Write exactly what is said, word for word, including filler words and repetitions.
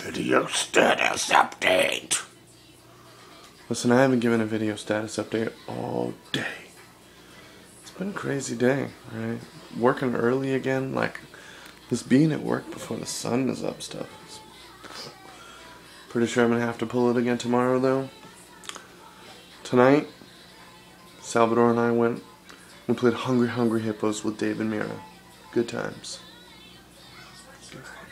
Video status update. Listen, I haven't given a video status update all day. It's been a crazy day, right? Working early again, like this being at work before the sun is up stuff. Pretty sure I'm gonna have to pull it again tomorrow though. Tonight, Salvador and I went, we played Hungry Hungry Hippos with Dave and Mira. Good times.